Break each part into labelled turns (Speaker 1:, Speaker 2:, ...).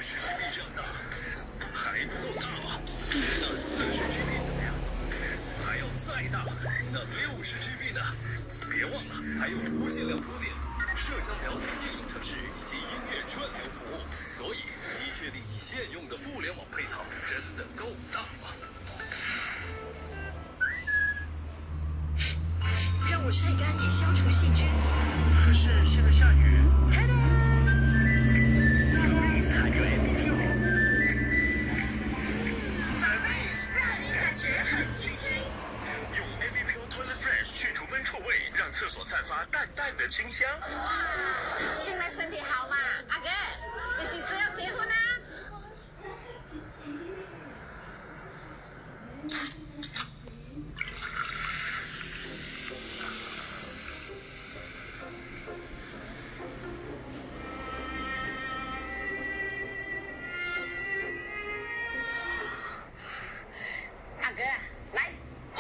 Speaker 1: 60GB 这样大，还不够大吗？那40GB 怎么样？还要再大，那60GB 呢？别忘了，还有无限量铺垫、社交聊天应用程式以及音乐串流服务。所以，你确定你现用的互联网配套真的够大吗？
Speaker 2: 让我晒干也消除细菌。
Speaker 1: 可是现在下雨。
Speaker 2: 还有 APP 让你感觉很清新。
Speaker 1: 用 APP Toilet Fresh 去除闷臭味，让厕所散发淡淡的清香。
Speaker 3: 静妹身体好嘛？阿哥，你几时要结婚啊？阿哥，来，哇！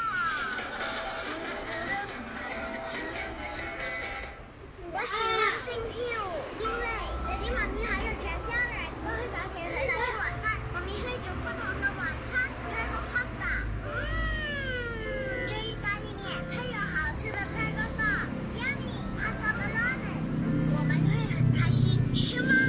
Speaker 4: 我喜欢星期五，因为爹地妈咪还有全家人都会早点回来吃晚饭。妈咪会煮不同的晚餐，还有 pasta， 这意大利面配有好吃的 burger sauce，yummy pasta bolognese， 我们会很开心，是吗？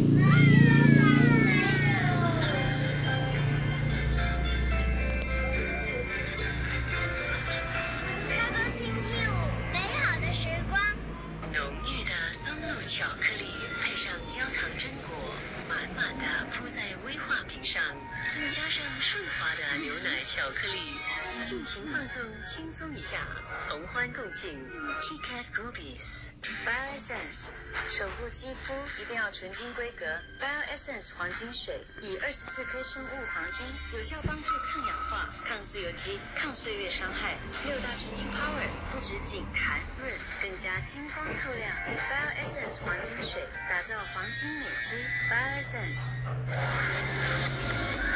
Speaker 4: 开个星期五，美好的时光。
Speaker 2: 浓郁的松露巧克力配上焦糖榛果，满满的铺在威化饼上，再加上顺滑的牛奶巧克力，尽情放纵，轻松一下，同欢共庆 KitKat Rubies。BioEssence 守护肌肤一定要纯金规格 ，BioEssence 黄金水以24颗生物黄金，有效帮助抗氧化、抗自由基、抗岁月伤害。6大纯金 Power 不止紧弹润，更加金光透亮。BioEssence 黄金水打造黄金美肌 ，BioEssence。